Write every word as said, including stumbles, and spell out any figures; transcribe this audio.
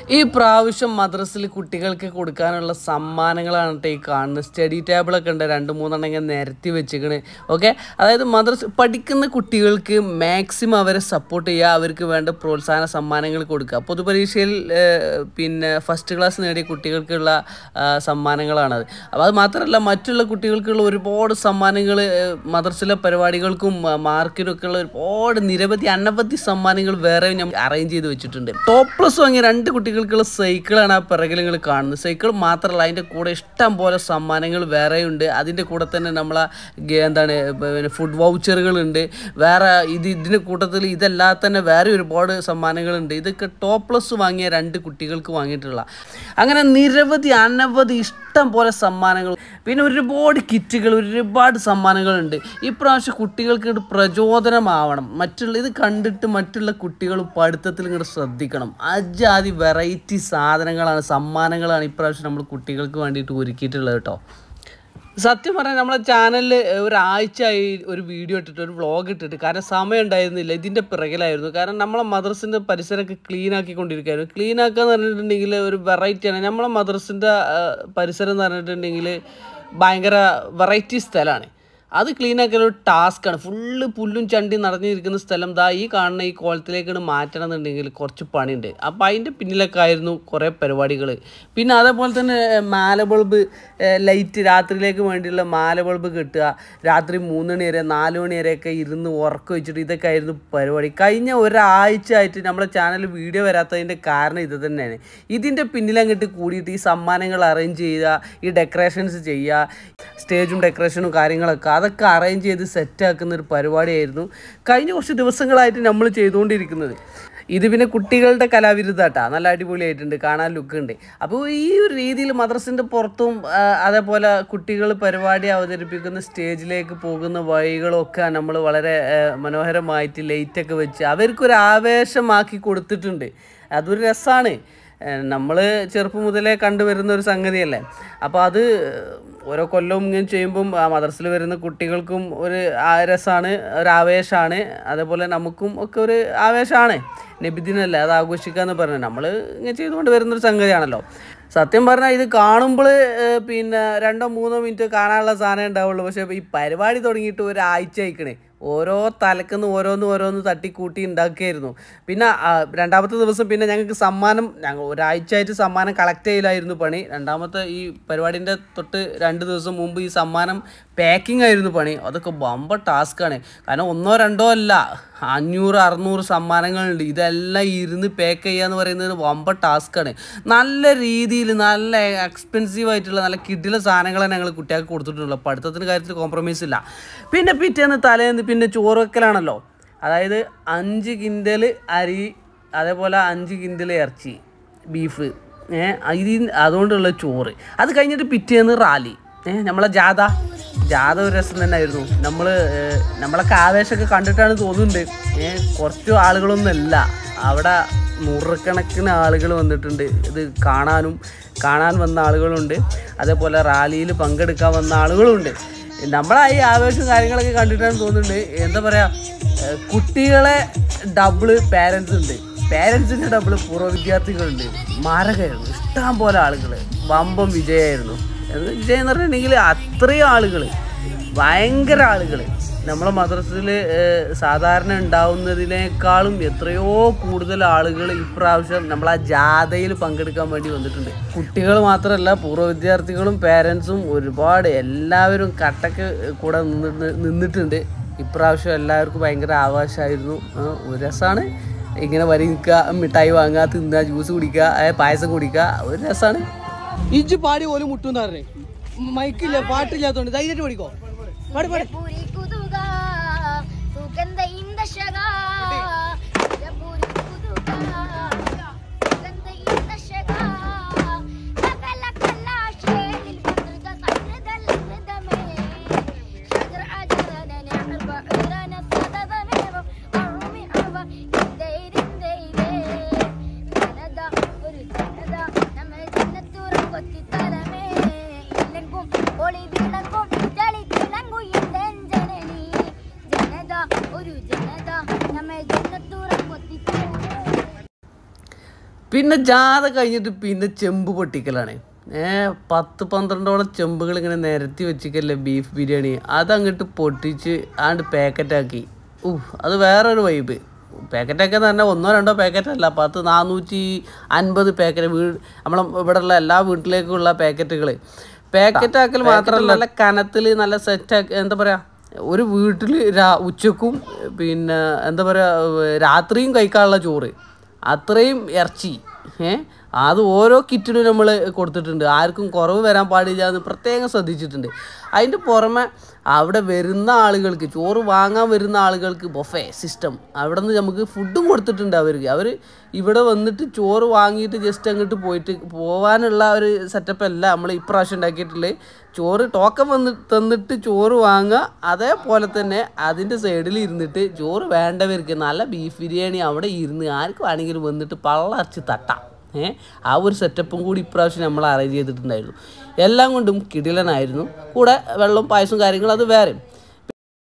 ഈ പ്രാവശ്യം മദ്രസിൽ കുട്ടികൾക്ക് കൊടുക്കാനുള്ള സമ്മാനങ്ങളാണ് കേട്ടോ ഈ കാണുന്നത്. സ്റ്റഡി ടേബിളൊക്കെ ഉണ്ട്, രണ്ട് മൂന്നെണ്ണം ഇങ്ങനെ നിരത്തി വെച്ചിക്കണ്. ഓക്കെ, അതായത് മദ്രസ് പഠിക്കുന്ന കുട്ടികൾക്ക് മാക്സിമം അവരെ സപ്പോർട്ട് ചെയ്യുക, അവർക്ക് വേണ്ട പ്രോത്സാഹന സമ്മാനങ്ങൾ കൊടുക്കുക. പൊതുപരീക്ഷയിൽ പിന്നെ ഫസ്റ്റ് ക്ലാസ് നേടിയ കുട്ടികൾക്കുള്ള സമ്മാനങ്ങളാണത്. അപ്പോൾ അത് മാത്രമല്ല, മറ്റുള്ള കുട്ടികൾക്കുള്ള ഒരുപാട് സമ്മാനങ്ങൾ മദ്രസിലെ പരിപാടികൾക്കും മാർക്കിനൊക്കെ ഉള്ള ഒരുപാട് നിരവധി അനവധി സമ്മാനങ്ങൾ വേറെ ഞാൻ അറേഞ്ച് ചെയ്ത് വെച്ചിട്ടുണ്ട്. ടോപ്പ് പ്ലസ് വാങ്ങിയ രണ്ട് കുട്ടികൾക്കുള്ള സൈക്കിളാണ് ആ പിറകിൽ നിങ്ങൾ കാണുന്നത്. സൈക്കിൾ മാത്രമല്ല, അതിൻ്റെ കൂടെ ഇഷ്ടം പോലെ സമ്മാനങ്ങൾ വേറെയുണ്ട്. അതിൻ്റെ കൂടെ തന്നെ നമ്മളെ എന്താണ് പിന്നെ ഫുഡ് വൗച്ചറുകളുണ്ട്. വേറെ ഇത് ഇതിൻ്റെ കൂട്ടത്തിൽ ഇതല്ലാതെ തന്നെ വേറെ ഒരുപാട് സമ്മാനങ്ങളുണ്ട്. ഇതൊക്കെ ടോപ്പ് പ്ലസ് വാങ്ങിയ രണ്ട് കുട്ടികൾക്ക് വാങ്ങിയിട്ടുള്ള അങ്ങനെ നിരവധി അനവധി ഇഷ്ടം പോലെ സമ്മാനങ്ങൾ, പിന്നെ ഒരുപാട് കിറ്റുകൾ, ഒരുപാട് സമ്മാനങ്ങളുണ്ട്. ഇപ്രാവശ്യം കുട്ടികൾക്ക് പ്രചോദനമാവണം. മറ്റുള്ള ഇത് കണ്ടിട്ട് മറ്റുള്ള കുട്ടികൾ പഠിത്തത്തിൽ ഇങ്ങോട്ട് ശ്രദ്ധിക്കണം. അജാതി വെറൈറ്റി സാധനങ്ങളാണ്, സമ്മാനങ്ങളാണ് ഇപ്രാവശ്യം നമ്മൾ കുട്ടികൾക്ക് വേണ്ടിയിട്ട് ഒരുക്കിയിട്ടുള്ളത് കേട്ടോ. സത്യം പറഞ്ഞാൽ നമ്മളെ ചാനലിൽ ഒരാഴ്ചയായി ഒരു വീഡിയോ ഇട്ടിട്ട് ഒരു വ്ളോഗ് ഇട്ടിട്ട്, കാരണം സമയം ഉണ്ടായിരുന്നില്ല, ഇതിൻ്റെ പിറകിലായിരുന്നു. കാരണം നമ്മളെ മദ്രസിൻ്റെ പരിസരമൊക്കെ ക്ലീൻ ആക്കിക്കൊണ്ടിരിക്കുകയായിരുന്നു. ക്ലീൻ ആക്കുക എന്ന് പറഞ്ഞിട്ടുണ്ടെങ്കിൽ ഒരു വെറൈറ്റിയാണ്. നമ്മളെ മദ്രസിൻ്റെ പരിസരം എന്ന് പറഞ്ഞിട്ടുണ്ടെങ്കിൽ ഭയങ്കര വെറൈറ്റി സ്ഥലമാണ്. അത് ക്ലീൻ ആക്കിയ ഒരു ടാസ്ക്കാണ്. ഫുള്ള് പുല്ലും ചണ്ടി നടന്നിരിക്കുന്ന സ്ഥലം ദാ ഈ കാണുന്ന ഈ കോളത്തിലേക്കാണ് മാറ്റണം എന്നുണ്ടെങ്കിൽ കുറച്ച് പണിയുണ്ട്. അപ്പോൾ അതിൻ്റെ പിന്നിലൊക്കെ ആയിരുന്നു കുറേ പരിപാടികൾ. പിന്നെ അതേപോലെ തന്നെ മാല ബൾബ് ലൈറ്റ്, രാത്രിയിലേക്ക് വേണ്ടിയുള്ള മാല ബൾബ് കിട്ടുക, രാത്രി മൂന്ന് മണി വരെ നാല് മണി വരെയൊക്കെ ഇരുന്ന് ഉറക്കം വെച്ചിട്ട് ഇതൊക്കെ ആയിരുന്നു പരിപാടി. കഴിഞ്ഞ ഒരാഴ്ച ആയിട്ട് നമ്മളെ ചാനൽ വീഡിയോ വരാത്തതിൻ്റെ കാരണം ഇത് തന്നെയാണ്. ഇതിൻ്റെ പിന്നിലങ്ങിട്ട് കൂടിയിട്ട് ഈ സമ്മാനങ്ങൾ അറേഞ്ച് ചെയ്യുക, ഈ ഡെക്കറേഷൻസ് ചെയ്യുക, സ്റ്റേജും ഡെക്കറേഷനും കാര്യങ്ങളൊക്കെ അതൊക്കെ അറേഞ്ച് ചെയ്ത് സെറ്റാക്കുന്ന ഒരു പരിപാടിയായിരുന്നു കഴിഞ്ഞ കുറച്ച് ദിവസങ്ങളായിട്ട് നമ്മൾ ചെയ്തുകൊണ്ടിരിക്കുന്നത്. ഇത് പിന്നെ കുട്ടികളുടെ കലാവിരുദ്ധാട്ടാ, നല്ല അടിപൊളിയായിട്ടുണ്ട്, കാണാൻ ലുക്കുണ്ട്. അപ്പോൾ ഈ ഒരു രീതിയിൽ മദ്രസിൻ്റെ പുറത്തും അതേപോലെ കുട്ടികൾ പരിപാടി അവതരിപ്പിക്കുന്ന സ്റ്റേജിലേക്ക് പോകുന്ന വഴികളൊക്കെ നമ്മൾ വളരെ മനോഹരമായിട്ട് ലൈറ്റൊക്കെ വെച്ച് അവർക്കൊരു ആവേശമാക്കി കൊടുത്തിട്ടുണ്ട്. അതൊരു രസമാണ്. നമ്മൾ ചെറുപ്പം മുതലേ കണ്ടുവരുന്ന ഒരു സംഗതിയല്ലേ. അപ്പോൾ അത് ഓരോ കൊല്ലവും ഇങ്ങനെ ചെയ്യുമ്പം മദ്രസയിൽ വരുന്ന കുട്ടികൾക്കും ഒരു രസമാണ്, ഒരു ആവേശമാണ്. അതേപോലെ നമുക്കും ഒക്കെ ഒരു ആവേശമാണ്. നബിദിനല്ലേ, അത് ആഘോഷിക്കുക എന്ന് പറഞ്ഞാൽ നമ്മൾ ഇങ്ങനെ ചെയ്തുകൊണ്ട് വരുന്നൊരു സംഗതിയാണല്ലോ. സത്യം പറഞ്ഞാൽ ഇത് കാണുമ്പോൾ പിന്നെ രണ്ടോ മൂന്നോ മിനിറ്റ് കാണാനുള്ള സാധനം ഉണ്ടാവുള്ളൂ. പക്ഷേ ഈ പരിപാടി തുടങ്ങിയിട്ട് ഒരാഴ്ച ആയിക്കണേ. ഓരോ തലക്കുന്ന് ഓരോന്ന് ഓരോന്ന് തട്ടിക്കൂട്ടി ഉണ്ടാക്കിയായിരുന്നു. പിന്നെ രണ്ടാമത്തെ ദിവസം പിന്നെ ഞങ്ങൾക്ക് സമ്മാനം, ഞങ്ങൾ ഒരാഴ്ച ആയിട്ട് സമ്മാനം കളക്ട് ചെയ്യലായിരുന്നു പണി. രണ്ടാമത്തെ ഈ പരിപാടിൻ്റെ തൊട്ട് രണ്ട് ദിവസം മുമ്പ് ഈ സമ്മാനം പാക്കിംഗ് ആയിരുന്നു പണി. അതൊക്കെ ബമ്പ ടാസ്ക്കാണ്. കാരണം ഒന്നോ രണ്ടോ അല്ല, അഞ്ഞൂറ് അറുന്നൂറ് സമ്മാനങ്ങളുണ്ട്. ഇതെല്ലാം ഇരുന്ന് പാക്ക് ചെയ്യുക എന്ന് പറയുന്നത് വമ്പ ടാസ്ക്കാണ്. നല്ല രീതിയിൽ നല്ല എക്സ്പെൻസീവ് ആയിട്ടുള്ള നല്ല കിടില സാധനങ്ങളാണ് ഞങ്ങൾ കുട്ടികൾക്ക് കൊടുത്തിട്ടുള്ളത്. പഠിത്തത്തിൻ്റെ കാര്യത്തിൽ കോംപ്രമൈസ് ഇല്ല. പിന്നെ പിറ്റേന്ന് തലേന്ന് പിന്നെ ചോറ് വെക്കലാണല്ലോ. അതായത് അഞ്ച് കിൻഡൽ അരി, അതേപോലെ അഞ്ച് കിൻഡൽ ഇറച്ചി, ബീഫ്, ഇത് അതുകൊണ്ടുള്ള ചോറ്. അത് കഴിഞ്ഞിട്ട് പിറ്റേന്ന് റാലി, ഏഹ് നമ്മളെ ജാഥ ജാഥ ഒരു രസം തന്നെ ആയിരുന്നു. നമ്മൾ നമ്മളൊക്കെ ആവേശമൊക്കെ കണ്ടിട്ടാണ് തോന്നുന്നുണ്ട്. ഏഹ് കുറച്ച് ആളുകളൊന്നുമല്ല, അവിടെ നൂറുകണക്കിന് ആളുകൾ വന്നിട്ടുണ്ട്. ഇത് കാണാനും കാണാൻ വന്ന ആളുകളുണ്ട്, അതേപോലെ റാലിയിൽ പങ്കെടുക്കാൻ വന്ന ആളുകളുണ്ട്. നമ്മളെ ഈ ആവേശവും കാര്യങ്ങളൊക്കെ കണ്ടിട്ടാണ് തോന്നുന്നുണ്ട്. എന്താ പറയുക, കുട്ടികളെ ഡബിള് പാരൻസ് ഉണ്ട്, പാരൻസിൻ്റെ ഡബിള് പൂർവ്വ വിദ്യാർത്ഥികളുണ്ട്. മാരകമായിരുന്നു. ഇഷ്ടം പോലെ ആളുകൾ, വമ്പം വിജയമായിരുന്നു. വിജയം എന്ന് പറഞ്ഞിട്ടുണ്ടെങ്കിൽ അത്രയും ആളുകൾ, ഭയങ്കര ആളുകൾ. നമ്മളെ മദ്രസയിൽ സാധാരണ ഉണ്ടാവുന്നതിനേക്കാളും എത്രയോ കൂടുതൽ ആളുകൾ ഇപ്രാവശ്യം നമ്മളാ ജാഥയിൽ പങ്കെടുക്കാൻ വേണ്ടി വന്നിട്ടുണ്ട്. കുട്ടികൾ മാത്രമല്ല, പൂർവ്വ വിദ്യാർത്ഥികളും പാരൻസും ഒരുപാട് എല്ലാവരും കട്ടക്ക് കൂടെ നിന്ന് നിന്നിട്ടുണ്ട്. ഇപ്രാവശ്യം എല്ലാവർക്കും ഭയങ്കര ആവേശമായിരുന്നു. ഒരു രസമാണ്. ഇങ്ങനെ വരി നിൽക്കുക, മിഠായി വാങ്ങുക, തിന്നുക, ജ്യൂസ് കുടിക്കുക, പായസം കുടിക്കുക, ഒരു രസമാണ്. ഇജ്ജ് പാടി പോലും മുട്ടും പറഞ്ഞേ, മൈക്കില്ല, പാട്ടില്ലാത്തോണ്ട് ധൈര്യമായിട്ട് പഠിക്കോ. പാടി പാടി പിന്നെ ജാഥ കഴിഞ്ഞിട്ട് പിന്നെ ചെമ്പ് പൊട്ടിക്കലാണ്. ഏഹ് പത്ത് പന്ത്രണ്ടോളം ചെമ്പുകൾ ഇങ്ങനെ നിരത്തി വെച്ചിക്കല്ലേ ബീഫ് ബിരിയാണി. അതങ്ങോട്ട് പൊട്ടിച്ച് ആണ്ട് പാക്കറ്റാക്കി. ഊഹ് അത് വേറൊരു വൈബ്. പാക്കറ്റൊക്കെ തന്നെ ഒന്നോ രണ്ടോ പാക്കറ്റല്ല, പത്ത് നാനൂറ്റി അൻപത് പാക്കറ്റ് വീ നമ്മളെ ഇവിടെയുള്ള എല്ലാ വീട്ടിലേക്കുള്ള പാക്കറ്റുകൾ പാക്കറ്റാക്കൽ മാത്രമല്ല നല്ല കനത്തിൽ നല്ല സെറ്റാക്കി. എന്താ പറയുക, ഒരു വീട്ടിൽ രാ ഉച്ചക്കും പിന്നെ എന്താ പറയുക രാത്രിയും കഴിക്കാനുള്ള ചോറ്, അത്രയും ഇറച്ചി. ഏഹ് അത് ഓരോ കിറ്റിനും നമ്മൾ കൊടുത്തിട്ടുണ്ട്. ആർക്കും കുറവ് വരാൻ പാടില്ല എന്ന് പ്രത്യേകം ശ്രദ്ധിച്ചിട്ടുണ്ട്. അതിൻ്റെ പുറമെ അവിടെ വരുന്ന ആളുകൾക്ക്, ചോറ് വാങ്ങാൻ വരുന്ന ആളുകൾക്ക് ബൊഫേ സിസ്റ്റം അവിടെ നിന്ന് നമുക്ക് ഫുഡും കൊടുത്തിട്ടുണ്ട്. അവർക്ക് അവർ ഇവിടെ വന്നിട്ട് ചോറ് വാങ്ങിയിട്ട് ജസ്റ്റ് അങ്ങോട്ട് പോയിട്ട് പോകാനുള്ള ഒരു സെറ്റപ്പ് അല്ല നമ്മൾ ഇപ്രാവശ്യം ഉണ്ടാക്കിയിട്ടുള്ളത്. ചോറ് ടോക്കൺ വന്ന് തന്നിട്ട് ചോറ് വാങ്ങുക, അതേപോലെ തന്നെ അതിൻ്റെ സൈഡിൽ ഇരുന്നിട്ട് ചോറ് വേണ്ടവർക്ക് നല്ല ബീഫ് ബിരിയാണി അവിടെ ഇരുന്ന് ആർക്ക് വേണമെങ്കിലും വന്നിട്ട് പള്ളറച്ച് തട്ടാം. ഏഹ് ആ ഒരു സെറ്റപ്പും കൂടി ഇപ്രാവശ്യം നമ്മൾ അറേഞ്ച് ചെയ്തിട്ടുണ്ടായിരുന്നു. എല്ലാം കൊണ്ടും കിടിലനായിരുന്നു. കൂടെ വെള്ളവും പായസവും കാര്യങ്ങളും അത് വേറെ.